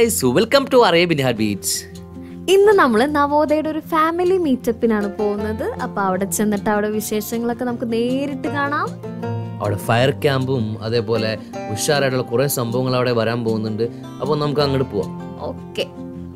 guys, welcome to Arabian Heartbeats. ഇന്ന് നമ്മൾ നവോദയയുടെ ഒരു ഫാമിലി മീറ്റപ്പിനാണ് പോകുന്നത്. അപ്പോൾ അവിടെ ചെന്നിട്ട് അവിടെ വിശേഷങ്ങളൊക്കെ നമുക്ക് നേരിട്ട് കാണാം. അവിടെ ഫയർ ക്യാമ്പും അതേപോലെ ഉഷാറായിട്ടുള്ള കുറേ സംഭവങ്ങൾ അവിടെ വരാൻ പോകുന്നുണ്ട്. അപ്പോൾ നമുക്ക് അങ്ങോട്ട് പോവാം. ഓക്കെ.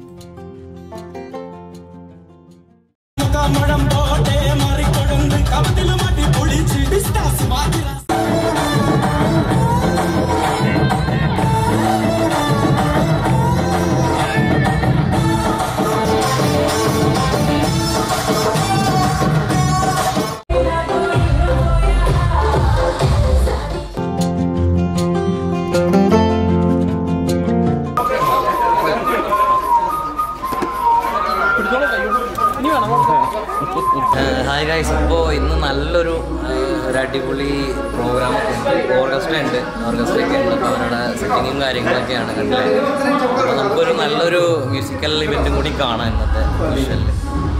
ഹായ് ഗൈസ്, അപ്പോൾ ഇന്ന് നല്ലൊരു അടിപൊളി പ്രോഗ്രാമൊക്കെ ഉണ്ട്. ഓർക്കസ്ട്ര ഉണ്ട്, ഓർക്കസ്ട്രയൊക്കെ ഉണ്ട്. അപ്പോൾ അവരുടെ സെറ്റിങ്ങും കാര്യങ്ങളൊക്കെയാണ് കണ്ടില്ലേ. അപ്പോൾ നമുക്കൊരു നല്ലൊരു മ്യൂസിക്കൽ ഇവൻറ്റും കൂടി കാണാം ഇന്നത്തെ വിഷ്വലിൽ.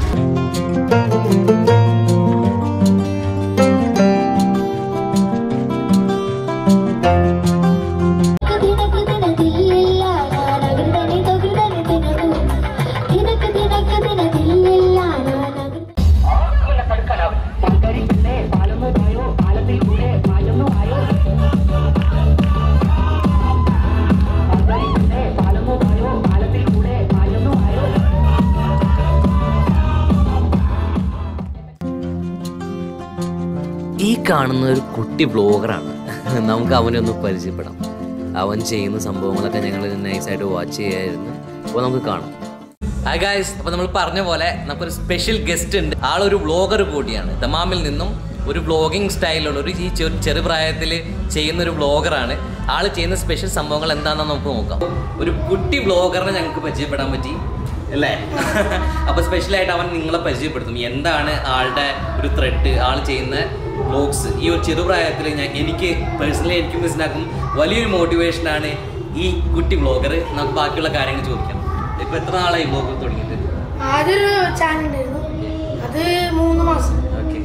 ഈ കാണുന്ന ഒരു കുട്ടി വ്ളോഗറാണ്. നമുക്ക് അവനെ ഒന്ന് പരിചയപ്പെടാം. അവൻ ചെയ്യുന്ന സംഭവങ്ങളൊക്കെ ഞങ്ങൾ നൈസായിട്ട് വാച്ച് ചെയ്യായിരുന്നു. അപ്പോൾ നമുക്ക് കാണാം. ഹായ് ഗായ്സ്, അപ്പോൾ നമ്മൾ പറഞ്ഞ പോലെ നമുക്കൊരു സ്പെഷ്യൽ ഗസ്റ്റ് ഉണ്ട്. ആളൊരു വ്ളോഗർ കൂടിയാണ്. ദമാമിൽ നിന്നും ഒരു വ്ളോഗിങ് സ്റ്റൈലുള്ള ഒരു ഈ ചെറുപ്രായത്തിൽ ചെയ്യുന്നൊരു വ്ളോഗറാണ്. ആൾ ചെയ്യുന്ന സ്പെഷ്യൽ സംഭവങ്ങൾ എന്താണെന്ന് നമുക്ക് നോക്കാം. ഒരു കുട്ടി വ്ളോഗറിനെ ഞങ്ങൾക്ക് പരിചയപ്പെടാൻ പറ്റി അല്ലേ? അപ്പോൾ സ്പെഷ്യലായിട്ട് അവൻ നിങ്ങളെ പരിചയപ്പെടുത്തും. എന്താണ് ആളുടെ ഒരു ത്രെഡ്, ആൾ ചെയ്യുന്ന വ്ളോഗ്സ്. ഈ ഒരു ചെറുപ്രായത്തിൽ എനിക്ക് പേഴ്സണലി എനിക്ക് മനസ്സിലാക്കും വലിയൊരു മോട്ടിവേഷനാണ് ഈ കുട്ടി വ്ളോഗർ. നമുക്ക് ബാക്കിയുള്ള കാര്യങ്ങൾ ചോദിക്കാം. ഇപ്പോൾ എത്ര നാളായി വ്ളോഗ് തുടങ്ങിയിട്ട്? ആദ്യൊരു ചാനൽ ഉണ്ടായിരുന്നു, അത് 3 മാസം. ഓക്കെ.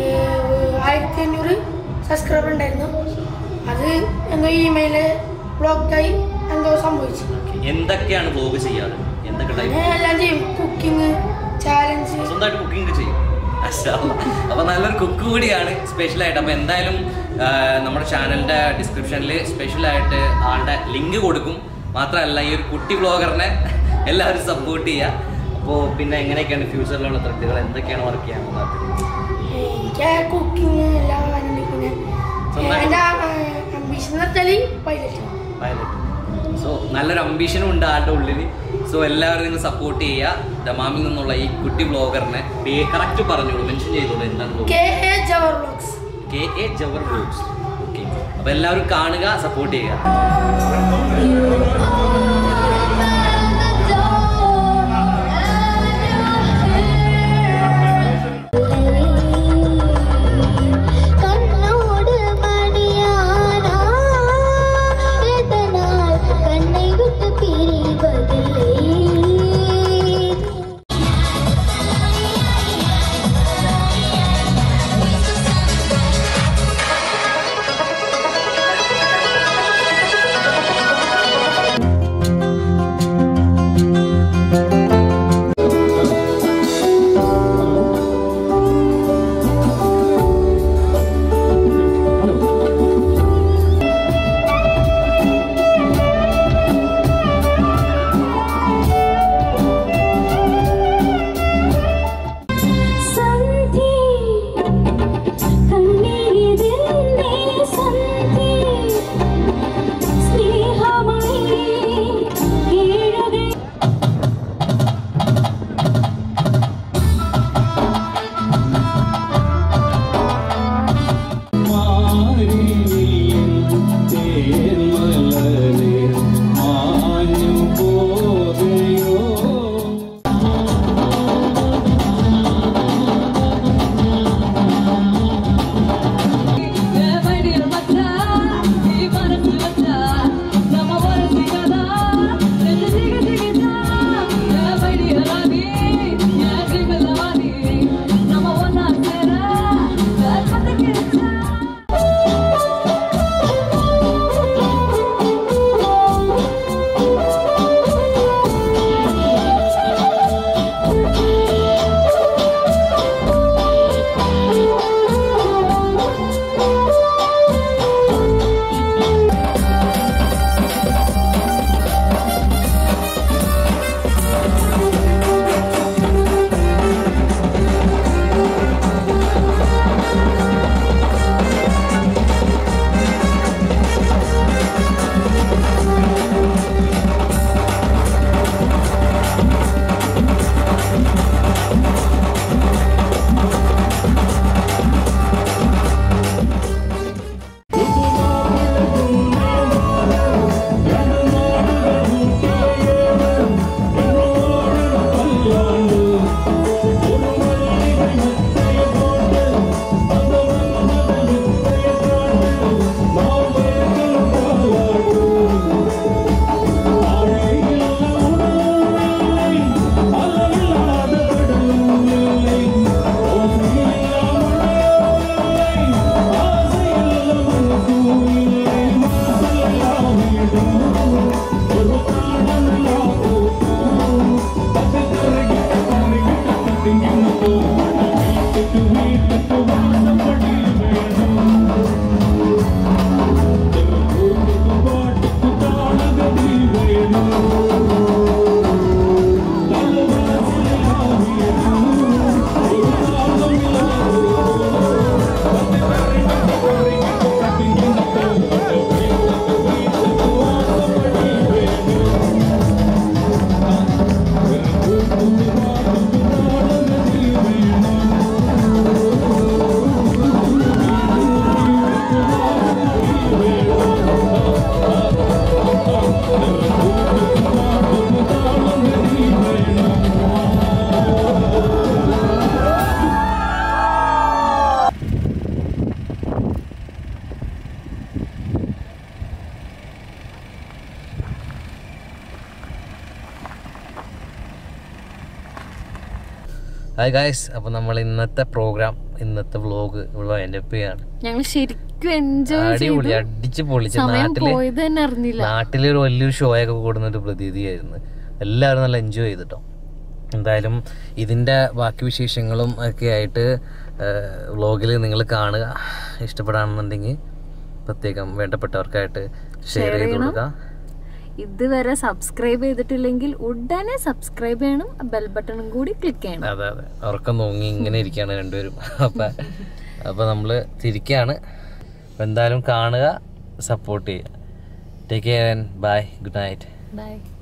1500 സബ്സ്ക്രൈബർ ഉണ്ടായിരുന്നു. അത് എന്തോ ഇമെയില് ബ്ലോക്കായി എന്തോ സംഭവിച്ചു. എന്തൊക്കെയാണ് വ്ളോഗ് ചെയ്യാറ്? എന്തൊക്കെ ടൈപ്പ്? എല്ലാം ചെയ്യും. Cooking, challenge. സ്വന്തമായിട്ട് കുക്കിംഗ് ചെയ്യും. അപ്പോൾ നല്ലൊരു കുക്ക് കൂടിയാണ് സ്പെഷ്യലായിട്ട്. അപ്പോൾ എന്തായാലും നമ്മുടെ ചാനലിൻ്റെ ഡിസ്ക്രിപ്ഷനിൽ സ്പെഷ്യലായിട്ട് ആളുടെ ലിങ്ക് കൊടുക്കും. മാത്രമല്ല ഈ ഒരു കുട്ടി വ്ളോഗറിനെ എല്ലാവരും സപ്പോർട്ട് ചെയ്യുക. അപ്പോൾ പിന്നെ എങ്ങനെയൊക്കെയാണ് ഫ്യൂച്ചറിലുള്ള ത്രെഡുകൾ, എന്തൊക്കെയാണ് വർക്ക് ചെയ്യാൻ എനിക്ക് കുക്കിംഗ് എല്ലാം പിന്നെ എൻ്റെ അംബീഷൻ എന്ന് വെച്ചാൽ പൈലറ്റ്. സോ നല്ലൊരു അംബീഷനും ഉണ്ട് ആളുടെ ഉള്ളിൽ. സോ എല്ലാവരും നിങ്ങൾ സപ്പോർട്ട് ചെയ്യുക. ദമാമിൽ നിന്നുള്ള ഈ കുട്ടി വ്ളോഗറിനെ കറക്റ്റ് പറഞ്ഞോളൂ, മെൻഷൻ ചെയ്തോളൂ. എന്താണ് KA Jawar vlogs. KA Jawar vlogs. Okay. അപ്പോൾ എല്ലാവരും കാണുക, സപ്പോർട്ട് ചെയ്യുക. ഹായ് ഗായ്സ്, അപ്പോൾ നമ്മൾ ഇന്നത്തെ പ്രോഗ്രാം, ഇന്നത്തെ വ്ലോഗ് ഇവിടെ വൈൻഡപ്പ് ചെയ്യാണ്. ഞങ്ങൾ ശരിക്കും എൻജോയ് അടിപൊളി, അടിച്ച് പൊളിച്ച്. നാട്ടിലൊരു വലിയൊരു ഷോ ഒക്കെ കൂടുന്ന ഒരു പ്രതീതിയായിരുന്നു. എല്ലാവരും നല്ല എൻജോയ് ചെയ്തിട്ടോ. എന്തായാലും ഇതിൻ്റെ ബാക്കി വിശേഷങ്ങളും ഒക്കെ ആയിട്ട് വ്ലോഗിൽ നിങ്ങൾ കാണുക. ഇഷ്ടപ്പെടാണെന്നുണ്ടെങ്കിൽ പ്രത്യേകം വേണ്ടപ്പെട്ടവർക്കായിട്ട് ഷെയർ ചെയ്ത് കൊടുക്കുക. ഇതുവരെ സബ്സ്ക്രൈബ് ചെയ്തിട്ടില്ലെങ്കിൽ ഉടനെ സബ്സ്ക്രൈബ് ചെയ്യണം, ബെൽ ബട്ടണും കൂടി ക്ലിക്ക് ചെയ്യണം. അതെ അതെ, ഉറക്കം നോങ്ങി ഇങ്ങനെ ഇരിക്കുകയാണ് രണ്ടുപേരും. അപ്പം നമ്മൾ തിരിക്കുകയാണ്. അപ്പം എന്തായാലും കാണുക, സപ്പോർട്ട് ചെയ്യുക. Take care and bye, good night. By.